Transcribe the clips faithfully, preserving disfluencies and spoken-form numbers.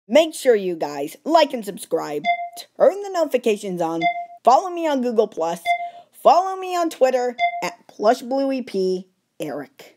Make sure you guys like and subscribe, turn the notifications on, follow me on Google plus, follow me on Twitter at PlushBlueEP Eric.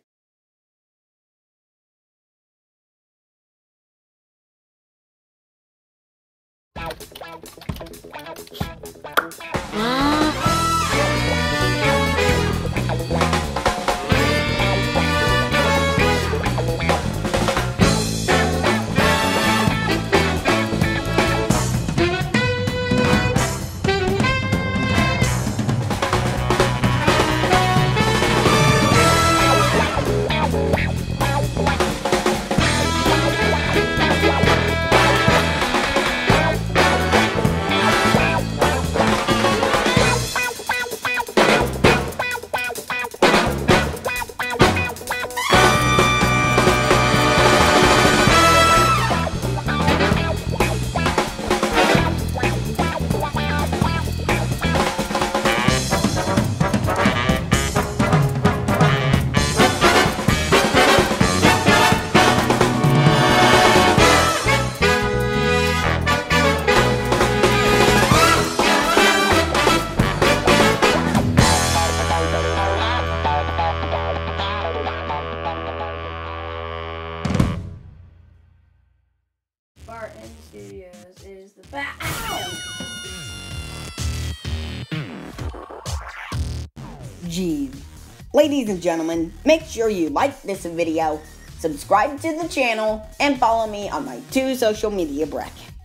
Barton Studios is the best. Geez. Ladies and gentlemen, make sure you like this video, subscribe to the channel, and follow me on my two social media brackets.